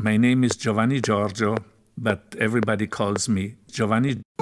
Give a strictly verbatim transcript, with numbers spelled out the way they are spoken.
My name is Giovanni Giorgio, but everybody calls me Giovanni